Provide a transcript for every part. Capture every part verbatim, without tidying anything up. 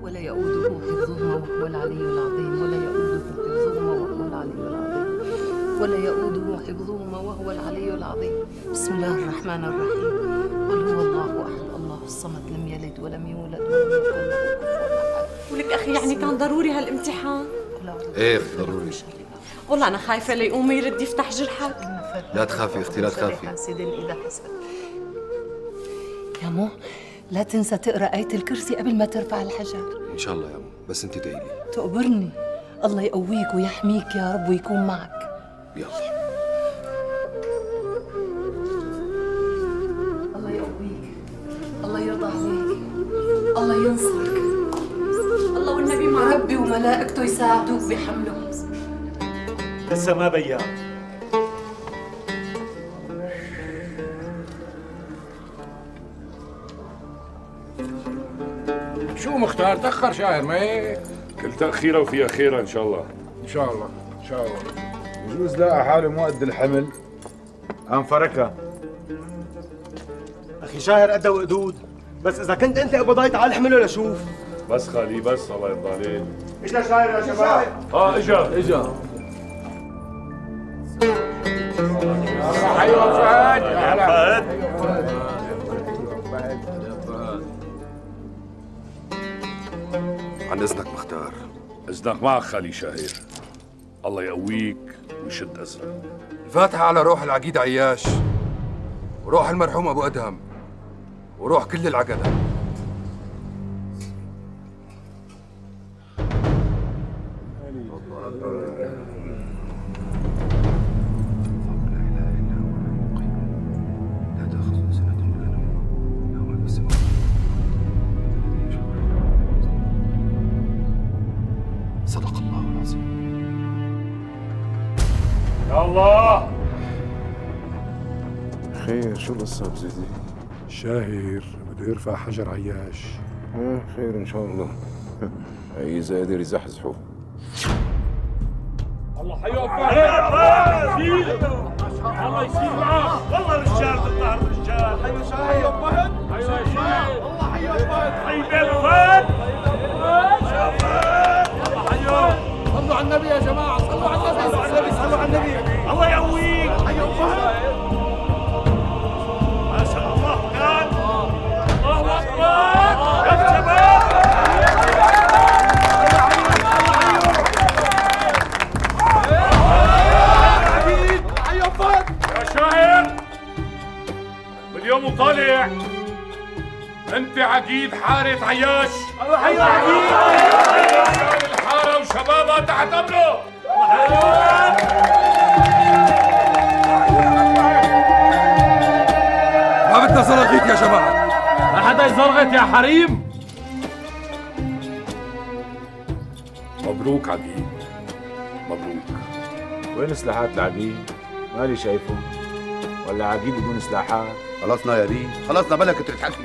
ولا يؤوده حفظهما وهو العلي العظيم، ولا يؤوده حفظهما وهو العلي العظيم، ولا يؤوده حفظهما وهو العلي العظيم. بسم الله الرحمن الرحيم. قل هو الله أحد الله الصمد لم يلد ولم يولد ولم يكن له كفوا أحد. ولك أخي يعني كان ضروري هالامتحان؟ ايه ضروري. والله أنا خايفة ليقوم يرد يفتح جرحك. لا تخافي اختي لا تخافي. حاسد إذا حسد. يا مو لا تنسى تقرأ آية الكرسي قبل ما ترفع الحجر. ان شاء الله يا مو، بس انت ادعي لي. تقبرني. الله يقويك ويحميك يا رب ويكون معك. يلا. الله يقويك، الله يرضى عليك، الله ينصرك، الله والنبي مع ربي وملائكته يساعدوك بحمله. لسه ما بيان. شو مختار تأخر شاعر ما هيك؟ كل تأخيرة وفيها خيرة إن شاء الله. إن شاء الله إن شاء الله. بجوز لاقى حاله مو قد الحمل قام فركها. أخي شاهر قد وقدود، بس إذا كنت أنت قبضايت على الحمل ولا شوف. بس خالي بس الله يرضى عليك. إجا شاهر يا شباب. آه إجا إجا. أيوة فهد. فهد. عن اذنك مختار. إذنك معك خالي شاهر. الله يقويك ويشد أزرك. الفاتحة على روح العقيد عياش وروح المرحوم أبو أدهم وروح كل العقدة. صدق الله العظيم. يا الله. خير شو القصة بزيدي؟ شاهر بده يرفع حجر عياش. ايه خير ان شاء الله. اي اذا قدر يزحزحه. الله حيوفقك الله يشيل معاه. والله رجال تطلع الرجال. حيو شاهر فهد. حيو يا شاهر. الله حيوفقك. حي بيت فهد. الله حيو. صلوا على النبي يا جماعة، صلوا على النبي، صلوا على النبي، صلوا على النبي. الله يقويك. حيو فهد. ما شاء الله كان. الله أكبر. يا شباب. حيو فهد. يا شاهر. باليوم طالع. أنت عقيد حارة عياش. الله حيو عقيد. الحارة وشبابها تحت أمره. ما بدنا زلغيت يا جماعة. ما حدا يزرغت يا حريم. مبروك عقيد. مبروك. وين سلاحات العقيد؟ مالي شايفه. ولا عقيد بدون سلاحات؟ خلصنا يا دي، خلصنا بلا كتر تحكي.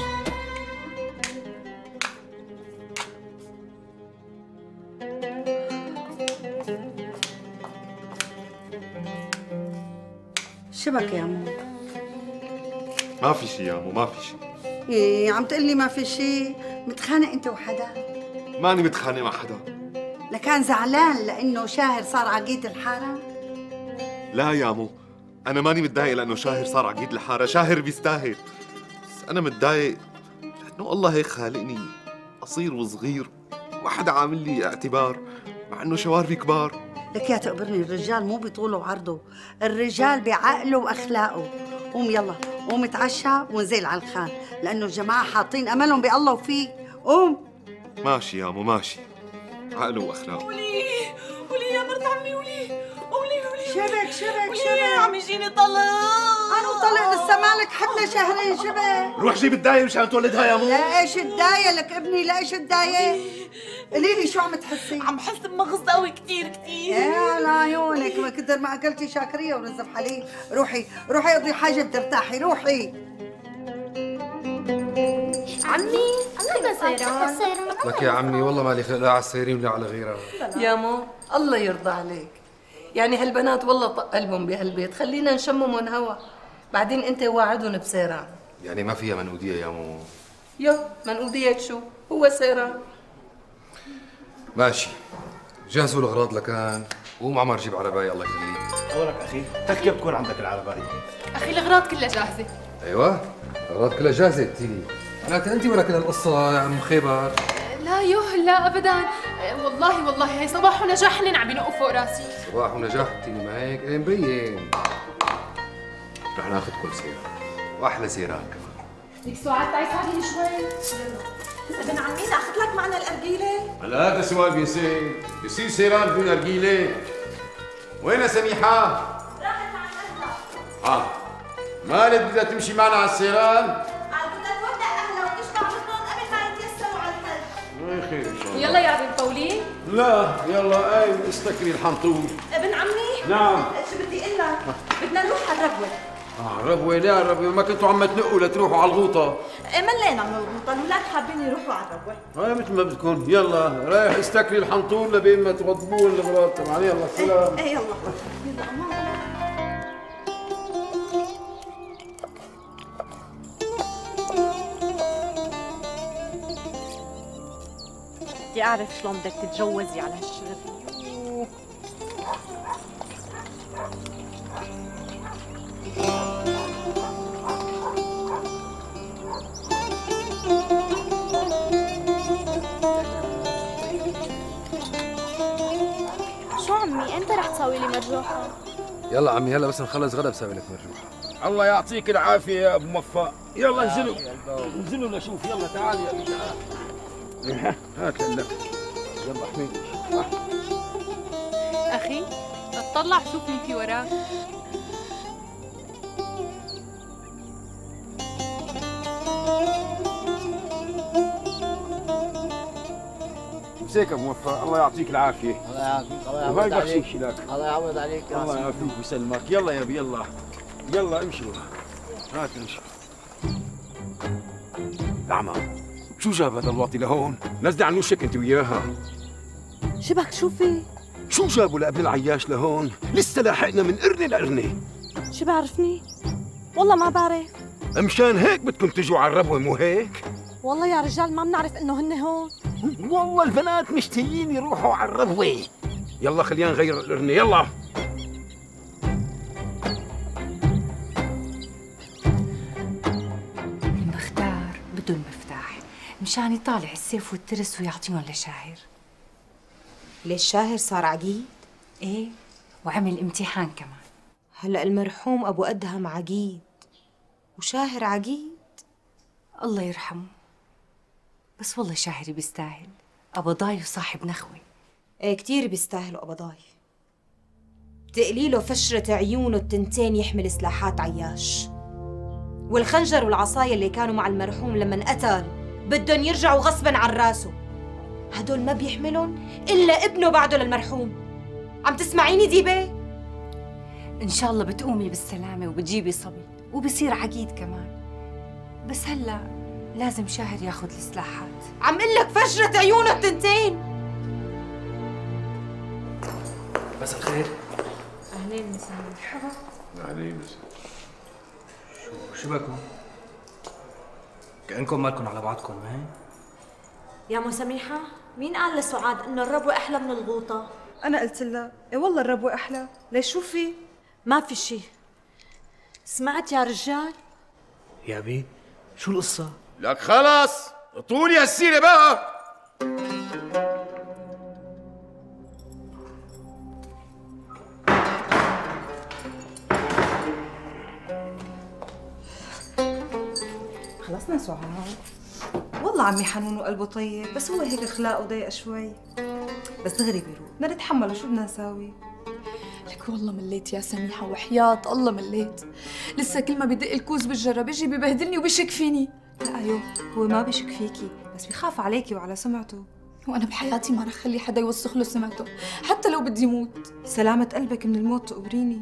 شبك يا عمو؟ ما في شيء يا مو، ما في شيء. ايه عم تقلي ما في شيء؟ متخانق انت وحدا؟ ماني متخانق مع حدا. لكان زعلان لانه شاهر صار عقيد الحاره؟ لا يا مو، أنا ماني متضايق لأنه شاهر صار عقيد الحارة، شاهر بيستاهل. بس أنا متضايق لأنه الله هيك خالقني قصير وصغير وما حدا عامل لي اعتبار مع إنه شواربي كبار. لك يا تقبرني، الرجال مو بطوله وعرضه، الرجال بعقله واخلاقه. قوم يلا، قوم اتعشى ونزل على الخان، لأنه الجماعة حاطين أملهم بالله وفيك. قوم. ماشي يا مو ماشي، عقله واخلاقه. ولي ولي يا مرت عمي ولي ولي ولي شبك شبك ولي شبك عم يجيني طلق. أنا وطلق لسه مالك حتى شهرين شبك. روح جيب الداية مشان تولدها يا مو. لا ايش الداية لك ابني، لا ايش الداية؟ قولي لي شو عم تحسي؟ عم حس بمغص قوي كثير كثير. يا لعيونك، ما كتر ما اكلتي شاكريه ونزف حليب. روحي روحي اقضي حاجه بترتاحي، روحي. عمي الله سيران لك يا عمي والله مالي خلق لا على السيرين ولا على غيرها. يا مو الله يرضى عليك، يعني هالبنات والله طق قلبهم بهالبيت، خلينا نشممهم هوا، بعدين انت واعدهم بسيران. يعني ما فيها منودية يا مو؟ يو منقودية شو؟ هو سيران. ماشي، جهزوا الاغراض لكان. قوم عمر جيب عرباية الله يخليك. أمرك أخي، كيف بتكون عندك العرباية؟ اخي الاغراض كلها جاهزه. ايوه الاغراض كلها جاهزة. تيجي لكن انت ولا كل هالقصة يا عم خيبر؟ لا يوه لا ابدا، والله والله هي صباح ونجاح عم بينقوا فوق راسي. صباح ونجاح تيجي ما هيك؟ ايه مبين. رح ناخذ كل سيارة واحلى سيارات كمان. ليك سعاد تعي ساعديني شوي. ابن عمي ناخذ لك معنا الارجيله؟ هلا هذا سؤال بيصير بيصير سيران بدون ارجيله؟ وين سميحه؟ راحت مع اهلها. اه مالك بدها تمشي معنا على السيران؟ قال بدها تودع اهلها وتشبع بطنهم قبل ما يتيسروا على الثلج. الله خير ان شاء الله. يلا يا بنت طولين. لا يلا اي استكري الحنطور. ابن عمي؟ نعم. شو بدي اقول لك؟ بدنا نروح على الربوه. اه ربوه لا ربوه ما كنتوا عم تنقوا لتروحوا على الغوطه. ملينا من الغوطه، الاولاد حابين يروحوا على الربوه. هاي مثل ما بدكم يلا رايح استكري الحنطور لبين ما تغضبوا الاغراض تبعا. يلا سلام. ايه يلا يلا امان. بدي اعرف شلون بدك تتجوزي على هالشغل. شو عمي امتى رح تسوي لي مرجوحة؟ يلا عمي هلا بس نخلص غدا بسوي لك مرجوحة. الله يعطيك العافيه يا ابو موفق. يلا انزلوا انزلوا لشوف. يلا تعال يا ابي تعال. هات لك. يلا حميد. اخي اطلع شوف مين في وراك. مسيك ابو موفق الله يعطيك العافيه. الله يعافيك. الله وهاي يعوض عليك. بخشيش لك. الله يعوض عليك يا الله يعافيك ويسلمك. يلا يا ابي يلا يلا امشوا. هات امشي. نعم شو جاب هذا الواطي لهون؟ نزلي عن وشك انت وياها. شبك شو في؟ شو جابوا لابن العياش لهون؟ لسه لاحقنا من قرنه لقرنه. شو بعرفني؟ والله ما بعرف. مشان هيك بدكم تجوا على الربوه مو هيك؟ والله يا رجال ما بنعرف انه هن هون. والله البنات مشتهيين يروحوا على الربوه. يلا خلينا نغير القرنه يلا. المختار بده المفتاح مشان يطالع السيف والترس ويعطيهم لشاهر. ليش شاهر صار عقيد؟ ايه وعمل امتحان كمان. هلا المرحوم ابو ادهم عقيد وشاهر عقيد. الله يرحمه. بس والله شاهر بيستاهل، قبضاي وصاحب نخوه. ايه كتير بيستاهلوا قبضاي. تقليله فشرة عيونه التنتين يحمل سلاحات عياش، والخنجر والعصاية اللي كانوا مع المرحوم لما انقتل بدهم يرجعوا غصبا عن راسه. هدول ما بيحملن إلا ابنه بعده للمرحوم. عم تسمعيني ديبة؟ إن شاء الله بتقومي بالسلامة وبتجيبي صبي وبصير عقيد كمان. بس هلا لازم شاهر ياخذ السلاحات. عم قل لك فجرة عيونه التنتين. مساء الخير. أهلين مساء مرحبا. أهلين مساء. شو شو بكم؟ كأنكم مالكم على بعضكم ما هي؟ يا مو سميحة، مين قال لسعاد إنه الربوة أحلى من الغوطة؟ أنا قلت لها، إيه والله الربوة أحلى، ليش شو في؟ ما في شي. سمعت يا رجال؟ يا بي، شو القصة؟ لك خلص، طولي هالسيرة بقى. خلصنا سعاد. والله عمي حنون وقلبه طيب، بس هو هيك اخلاقه ضيقه شوي. بس دغري بيروق، بدنا نتحمله، شو بدنا نساوي؟ لك والله مليت يا سميحة وحياة الله مليت. لسه كل ما بدق الكوز بالجرة بيجي ببهدلني وبشك فيني. لا ايوه، هو ما بشك فيكي، بس بخاف عليكي وعلى سمعته. وانا بحياتي ما رح خلي حدا يوسخ له سمعته، حتى لو بدي موت. سلامة قلبك من الموت تقبريني.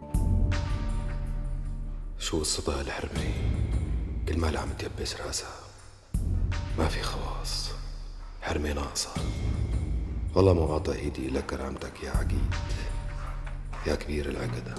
شو قصتها الحرمة؟ كل ما عم تيبس راسها. ما في خواص، حرمة ناقصة. والله ما بعطى ايدي الا كرامتك يا عقيد، يا كبير العقدة.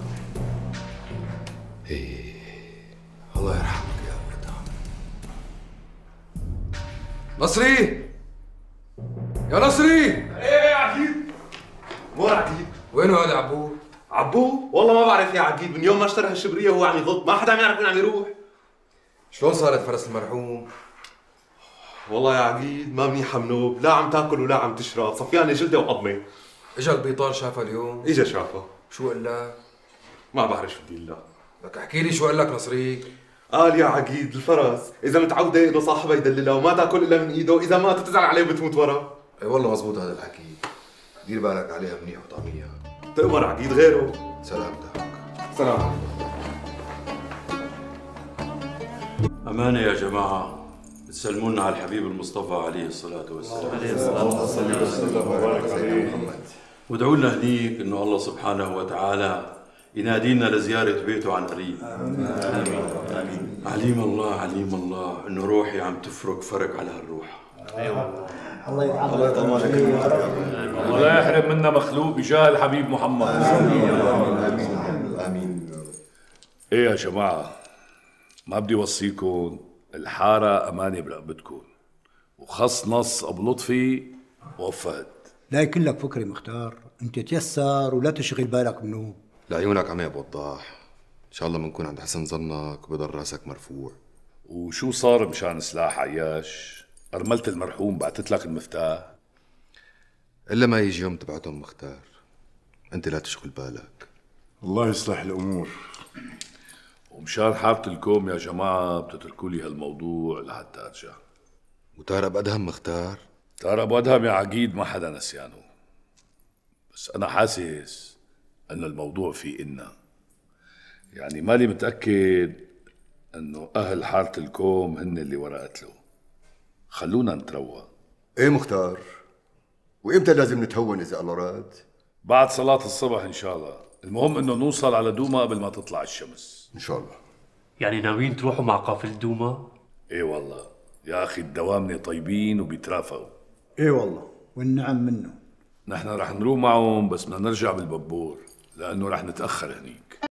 ايه الله يرحمك يا ابن. مصري يا نصري. ايه يا عقيد. مور عقيد. وينه هذا عبو؟ عبو؟ والله ما بعرف يا عقيد، من يوم ما اشترى هالشبريه وهو عم يغط، ما حدا عم يعرف وين عم يروح. شلون صارت فرس المرحوم؟ والله يا عقيد ما منيحه منوب، لا عم تاكل ولا عم تشرب، صفيانه جلده وعظمه. اجا البيطار شافها اليوم؟ اجا شافها. شو قال لك؟ ما بعرف شو بدي اقول لك. لك احكي لي شو قال لك نصري؟ قال يا عقيد الفرس اذا متعوده انه صاحبها يدللها وما تاكل الا من ايده، اذا ما تزعل عليه بتموت ورا. اي والله مزبوط هذا الحكي، دير بالك عليها منيح وطعميها. تأمر عقيد غيره. سلامتك. سلام. أمانة يا جماعة تسلمونا على الحبيب المصطفى عليه الصلاة والسلام. عليه الصلاة والسلام. وبارك عليه محمد. وادعوا لنا هنيك إنه الله سبحانه وتعالى ينادينا لزيارة بيته عن قريب. آمين. آمين. آمين. عليم الله عليم الله إنه روحي عم تفرك فرق على هالروح. أيوة. الله يطعمك. الله يطعمك. الله لا يحرم منا مخلوق بجاه الحبيب محمد. آمين. آمين. آمين. إيه يا جماعة، ما بدي وصيكم، الحارة أمانة برقبتكم، وخص نص أبو لطفي وفهد. لا يكون لك فكري مختار، أنت تيسر ولا تشغل بالك منه. لعيونك عم يا ابو وضاح، ان شاء الله بنكون عند حسن ظنك وبضل راسك مرفوع. وشو صار مشان سلاح عياش؟ أرملة المرحوم بعتت لك المفتاح؟ الا ما يجي يوم تبعتهم مختار، انت لا تشغل بالك. الله يصلح الأمور. ومشان حارة الكوم يا جماعة بتتركوا لي هالموضوع لحتى أرجع. وتهرب أبو أدهم مختار؟ تهرب أبو أدهم يا عقيد ما حدا نسيانه، بس أنا حاسس أن الموضوع في إنا، يعني مالي متأكد أنه أهل حارة الكوم هن اللي ورا قتله. خلونا نتروى. إيه مختار؟ وإمتى لازم نتهون إذا الله راد؟ بعد صلاة الصبح إن شاء الله، المهم إنه نوصل على دوما قبل ما تطلع الشمس. إن شاء الله. يعني ناويين تروحوا مع قافلة دوما؟ إيه والله يا أخي الدوامنة طيبين وبيترافقوا. إيه والله والنعم منه. نحن رح نروح معهم بس بدنا نرجع بالببور لأنه رح نتأخر هنيك.